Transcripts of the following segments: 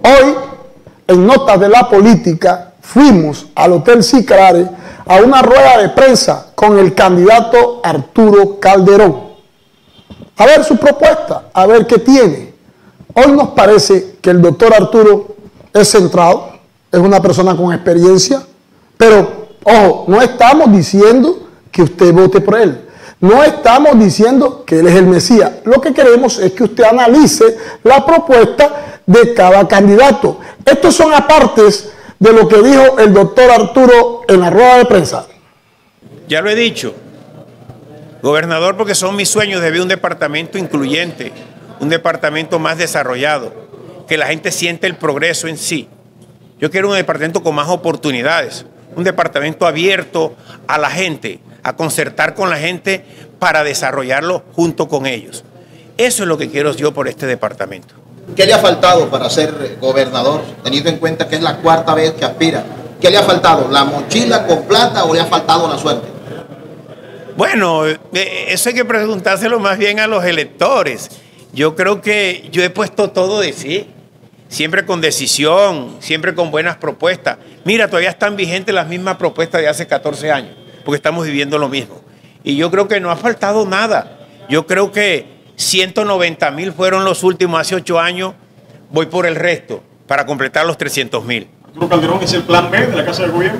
Hoy, en Notas de la Política, fuimos al Hotel Sicrare a una rueda de prensa con el candidato Arturo Calderón. A ver su propuesta, a ver qué tiene. Hoy nos parece que el doctor Arturo es centrado, es una persona con experiencia, pero, ojo, no estamos diciendo que usted vote por él. No estamos diciendo que él es el Mesías. Lo que queremos es que usted analice la propuesta de cada candidato. Estos son apartes de lo que dijo el doctor Arturo en la rueda de prensa. Ya lo he dicho, gobernador, porque son mis sueños de ver un departamento incluyente, un departamento más desarrollado, que la gente siente el progreso en sí. Yo quiero un departamento con más oportunidades, un departamento abierto a la gente, a concertar con la gente para desarrollarlo junto con ellos. Eso es lo que quiero yo por este departamento. ¿Qué le ha faltado para ser gobernador, teniendo en cuenta que es la cuarta vez que aspira? ¿Qué le ha faltado? ¿La mochila con plata o le ha faltado la suerte? Bueno, eso hay que preguntárselo más bien a los electores. Yo creo que yo he puesto todo de sí, siempre con decisión, siempre con buenas propuestas. Mira, todavía están vigentes las mismas propuestas de hace 14 años, porque estamos viviendo lo mismo. Y yo creo que no ha faltado nada. Yo creo que 190.000 fueron los últimos hace 8 años. Voy por el resto para completar los 300.000. ¿Arturo Calderón es el plan B de la Casa de Gobierno?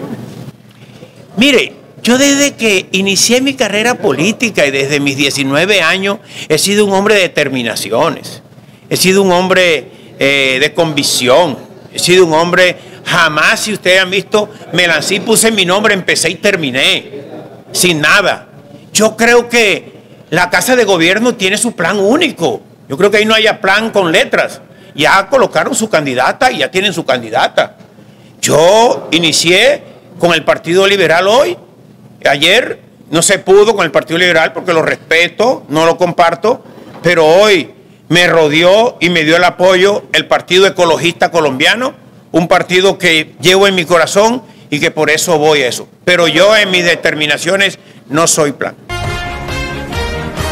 Mire, yo desde que inicié mi carrera política y desde mis 19 años he sido un hombre de determinaciones. He sido un hombre de convicción. He sido un hombre, jamás, si ustedes han visto, me lancé y puse mi nombre, empecé y terminé, sin nada. Yo creo que la Casa de Gobierno tiene su plan único. Yo creo que ahí no haya plan con letras. Ya colocaron su candidata y ya tienen su candidata. Yo inicié con el Partido Liberal hoy. Ayer no se pudo con el Partido Liberal porque lo respeto, no lo comparto, pero hoy me rodeó y me dio el apoyo el Partido Ecologista Colombiano, un partido que llevo en mi corazón y que por eso voy a eso. Pero yo en mis determinaciones no soy plan.